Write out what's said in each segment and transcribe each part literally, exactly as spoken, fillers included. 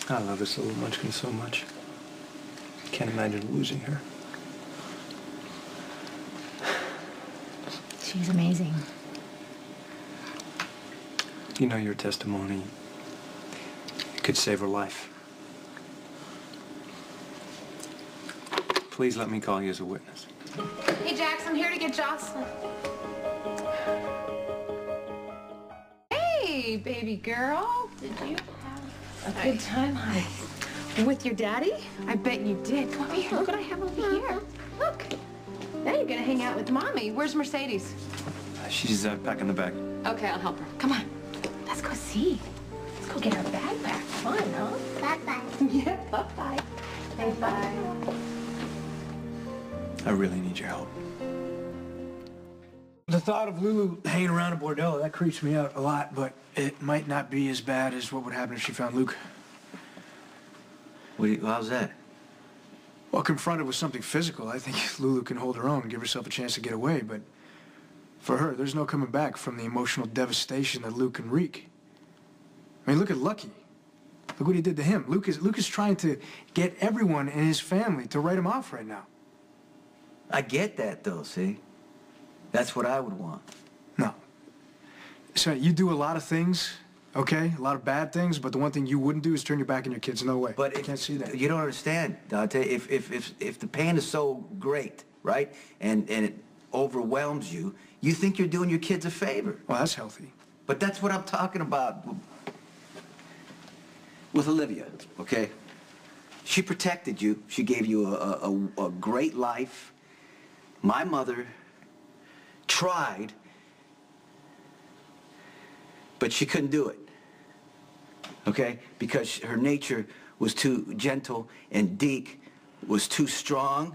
I love this little munchkin so much. Can't imagine losing her. She's amazing. You know, your testimony could save her life. Please let me call you as a witness. Hey, Jax, I'm here to get Jocelyn. Hey, baby girl. Did you have a good time, honey? With your daddy? I bet you did. Come over here. Look what I have over here. Look. Now you're gonna hang out with Mommy. Where's Mercedes? She's uh, back in the bag. Okay, I'll help her. Come on. Let's go see. Let's go get our bag back. Fun, huh? Bye-bye. Yeah, bye-bye. Bye-bye. I really need your help. The thought of Lulu hanging around a bordello, that creeps me out a lot, but it might not be as bad as what would happen if she found Luke. What do you, how's that? Well, confronted with something physical, I think Lulu can hold her own and give herself a chance to get away, but for her, there's no coming back from the emotional devastation that Luke can wreak. I mean, look at Lucky. Look what he did to him. Luke is, Luke is trying to get everyone in his family to write him off right now. I get that, though, see? That's what I would want. No. So you do a lot of things, okay? A lot of bad things, but the one thing you wouldn't do is turn your back on your kids. No way. But I if, can't see that. You don't understand, Dante. If, if, if, if the pain is so great, right, and, and it overwhelms you, you think you're doing your kids a favor. Well, that's healthy. But that's what I'm talking about with Olivia, okay? She protected you. She gave you a, a, a great life. My mother tried, but she couldn't do it, okay? Because her nature was too gentle and Deke was too strong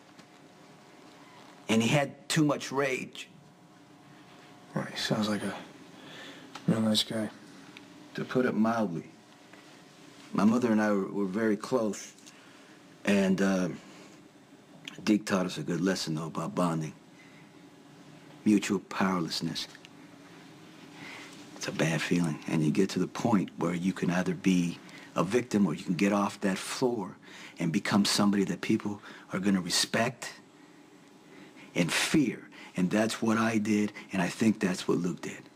and he had too much rage. Right, sounds like a real nice guy. To put it mildly. My mother and I were, were very close, and uh, Deke taught us a good lesson, though, about bonding. Mutual powerlessness. It's a bad feeling, and you get to the point where you can either be a victim or you can get off that floor and become somebody that people are going to respect and fear. And that's what I did, and I think that's what Luke did.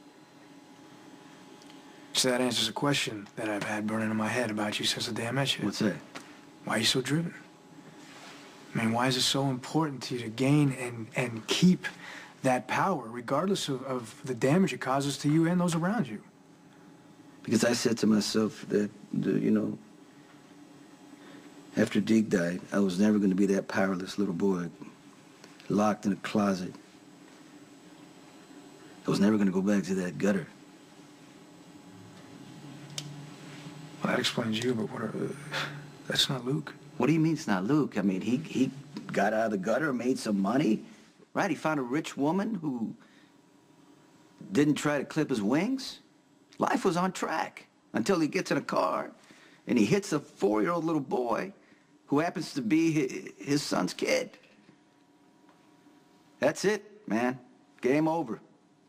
So that answers a question that I've had burning in my head about you since the day I met you. What's that? Why are you so driven? I mean, why is it so important to you to gain and, and keep that power, regardless of, of the damage it causes to you and those around you? Because I said to myself that, the, you know, after Deke died, I was never going to be that powerless little boy locked in a closet. I was never going to go back to that gutter. Well, that explains you, but what are, uh, that's not Luke. What do you mean it's not Luke? I mean, he, he got out of the gutter, made some money, right? He found a rich woman who didn't try to clip his wings. Life was on track until he gets in a car and he hits a four-year-old little boy who happens to be his, his son's kid. That's it, man. Game over.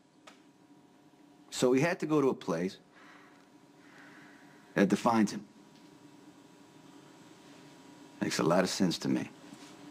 So he had to go to a place that defines him. Makes a lot of sense to me.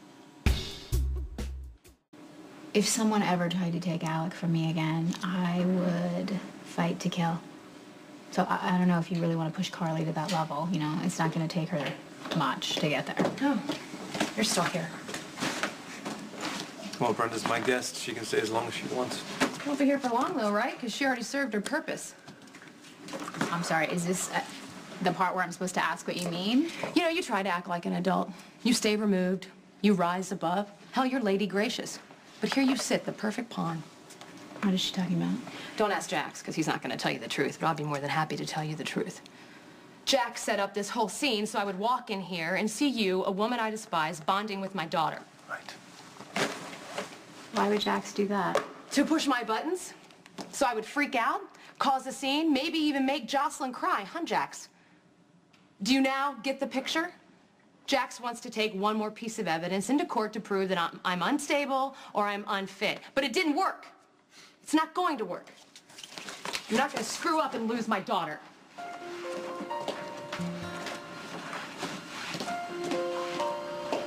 If someone ever tried to take Alec from me again, I would fight to kill. So I, I don't know if you really want to push Carly to that level. You know, it's not going to take her much to get there. Oh, you're still here. Well, Brenda's my guest. She can stay as long as she wants. Won't be here for long, though, right? Because she already served her purpose. I'm sorry, is this uh, the part where I'm supposed to ask what you mean? You know, you try to act like an adult. You stay removed. You rise above. Hell, you're Lady Gracious. But here you sit, the perfect pawn. What is she talking about? Don't ask Jax, because he's not going to tell you the truth, but I'll be more than happy to tell you the truth. Jax set up this whole scene so I would walk in here and see you, a woman I despise, bonding with my daughter. Right. Why would Jax do that? To push my buttons? So I would freak out, cause a scene, maybe even make Jocelyn cry, huh, Jax? Do you now get the picture? Jax wants to take one more piece of evidence into court to prove that I'm, I'm unstable or I'm unfit. But it didn't work. It's not going to work. You're not going to screw up and lose my daughter.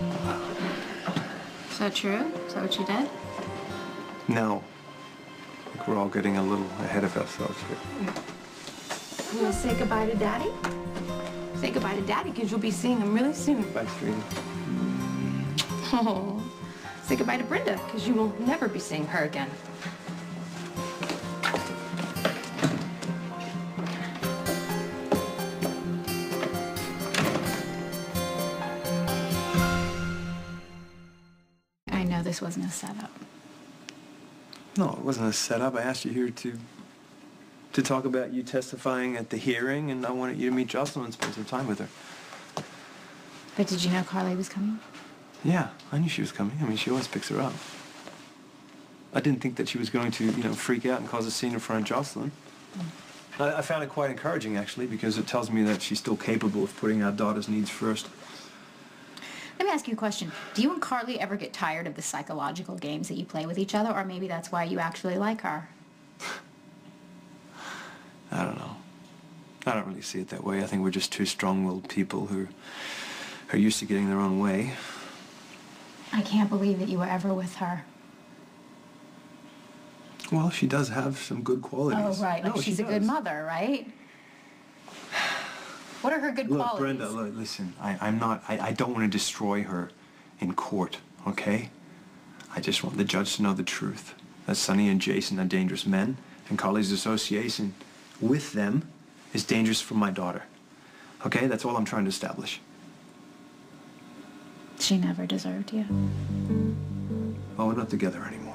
Is that true? Is that what you did? No. I think we're all getting a little ahead of ourselves here. You want to say goodbye to Daddy? Say goodbye to Daddy, because you'll be seeing him really soon. Bye, sweetie. Oh. Say goodbye to Brenda, because you will never be seeing her again. I know this wasn't a setup. No, it wasn't a setup. I asked you here to to talk about you testifying at the hearing, and I wanted you to meet Jocelyn and spend some time with her. But did you know Carly was coming? Yeah, I knew she was coming. I mean, she always picks her up. I didn't think that she was going to, you know, freak out and cause a scene in front of Jocelyn. Mm. I, I found it quite encouraging, actually, because it tells me that she's still capable of putting our daughter's needs first. Let me ask you a question. Do you and Carly ever get tired of the psychological games that you play with each other, or maybe that's why you actually like her? I don't know. I don't really see it that way. I think we're just two strong-willed people who are used to getting their own way. I can't believe that you were ever with her. Well, she does have some good qualities. Oh, right. Like No, she's she a good does. mother, right? What are her good Look, qualities? Brenda, look, listen, I, I'm not, I, I don't want to destroy her in court, okay? I just want the judge to know the truth. That Sonny and Jason are dangerous men, and Carly's association with them is dangerous for my daughter. Okay? That's all I'm trying to establish. She never deserved you. Oh, we're not together anymore.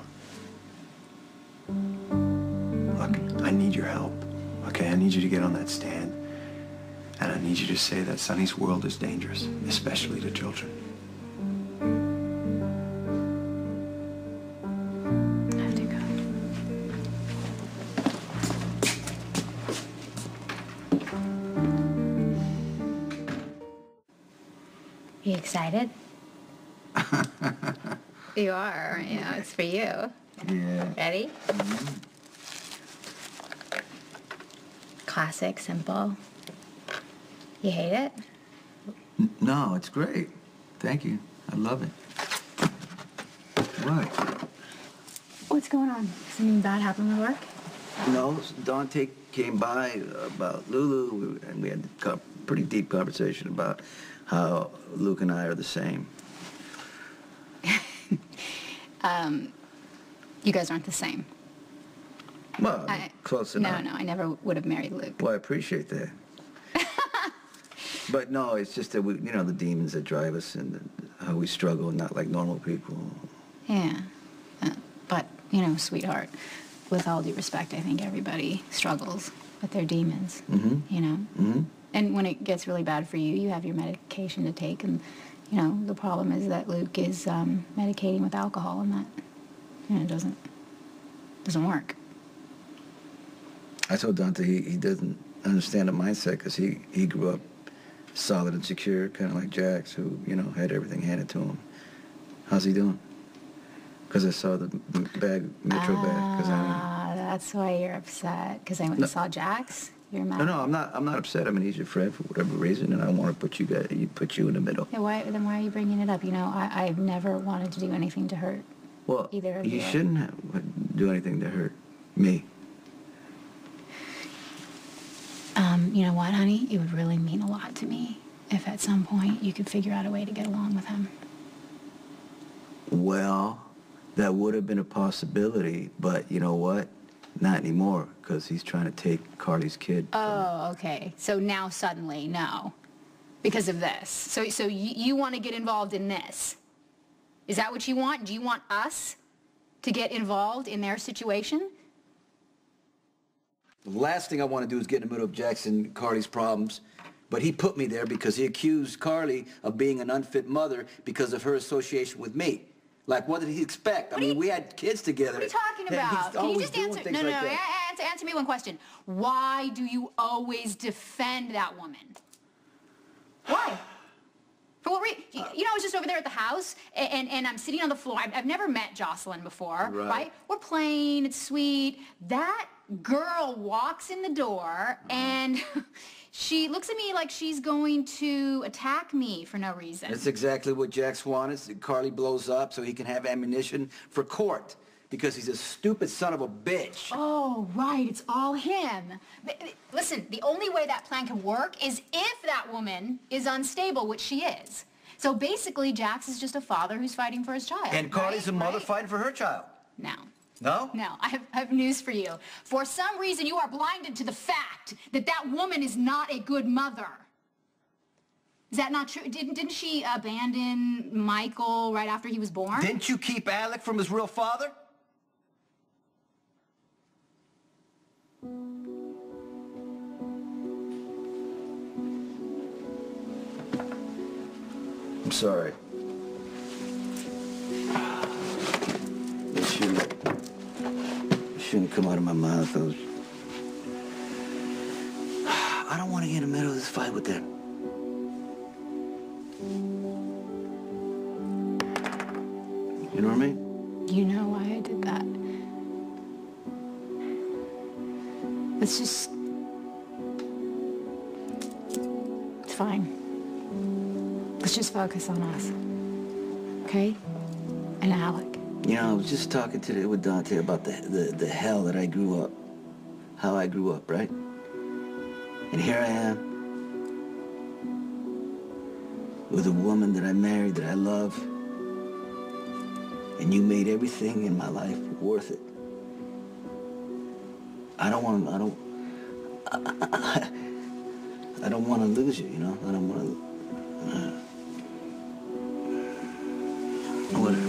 Look, I need your help, okay? I need you to get on that stand. And I need you to say that Sonny's world is dangerous, especially to children. I have to go. You excited? You are, aren't you? It's for you. Yeah. Ready? Mm-hmm. Classic, simple. You hate it? N- No, it's great. Thank you. I love it. What? What's going on? Something bad happened with work? No, Dante came by about Lulu, and we had a pretty deep conversation about how Luke and I are the same. um, you guys aren't the same. Well, I, close enough. No, no, I never would have married Luke. Well, I appreciate that. But no, it's just that we, you know, the demons that drive us and how we struggle, not like normal people. Yeah. Uh, but, you know, sweetheart, with all due respect, I think everybody struggles with their demons, Mm-hmm. you know? Mm-hmm. And when it gets really bad for you, you have your medication to take, and, you know, the problem is that Luke is um, medicating with alcohol, and that, you know, doesn't, doesn't work. I told Dante he, he doesn't understand the mindset because he, he grew up solid and secure, kind of like Jax, who, you know, had everything handed to him. How's he doing? Because I saw the m- bag, Metro bag. Cause I, Ah, that's why you're upset, because I went No. and saw Jax? You're mad? no, no, I'm not. I'm not upset. I mean, he's your friend for whatever reason, and I want to put you guys, you put you in the middle. Yeah, why, then why are you bringing it up? You know, I, I've never wanted to do anything to hurt Well, either of you you. shouldn't have, do anything to hurt me. Um, you know what, honey? It would really mean a lot to me if at some point you could figure out a way to get along with him. Well, that would have been a possibility, but you know what? Not anymore, because he's trying to take Carly's kid. Oh, okay. So now suddenly, no. Because of this. So, so you, you want to get involved in this? Is that what you want? Do you want us to get involved in their situation? The last thing I want to do is get in the middle of Jackson and Carly's problems. But he put me there because he accused Carly of being an unfit mother because of her association with me. Like, what did he expect? I What are mean, you- we had kids together. What are you talking and about? He's Can you always just doing answer? things No, no, like no. that. a- Answer, answer me one question. Why do you always defend that woman? Why? For what reason? You know, I was just over there at the house, and, and, and I'm sitting on the floor. I've, I've never met Jocelyn before, Right. right? We're playing, it's sweet. That girl walks in the door, and she looks at me like she's going to attack me for no reason. That's exactly what Jax wanted. Carly blows up so he can have ammunition for court. Because he's a stupid son of a bitch. Oh, right, it's all him. Th- th- Listen, the only way that plan can work is if that woman is unstable, which she is. So basically, Jax is just a father who's fighting for his child. And Carly's right? a mother right? fighting for her child. No. No? No, I have, I have news for you. For some reason, you are blinded to the fact that that woman is not a good mother. Is that not true? Didn't, didn't she abandon Michael right after he was born? Didn't you keep Alec from his real father? I'm sorry. It shouldn't, it shouldn't come out of my mouth. I was... I don't want to get in the middle of this fight with them. You know what I mean? You know why I did that. It's just... It's fine. Let's just focus on us. Okay? And Alec. You know, I was just talking today with Dante about the, the, the hell that I grew up. How I grew up, right? And here I am. With a woman that I married, that I love. And you made everything in my life worth it. I don't want to, I don't, I, I, I don't want to lose you, you know? I don't want to, uh, what,